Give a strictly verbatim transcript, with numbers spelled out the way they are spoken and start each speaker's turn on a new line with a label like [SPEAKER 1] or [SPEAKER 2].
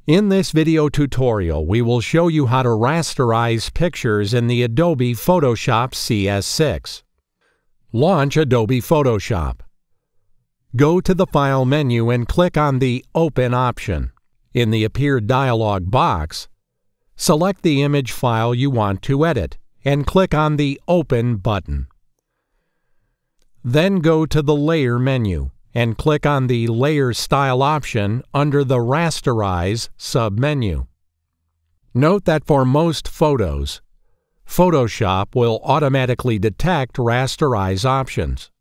[SPEAKER 1] In this video tutorial, we will show you how to rasterize pictures in the Adobe Photoshop C S six. Launch Adobe Photoshop. Go to the File menu and click on the Open option. In the Appear dialog box, select the image file you want to edit and click on the Open button. Then go to the Layer menu and click on the Layer Style option under the Rasterize submenu. Note that for most photos, Photoshop will automatically detect rasterize options.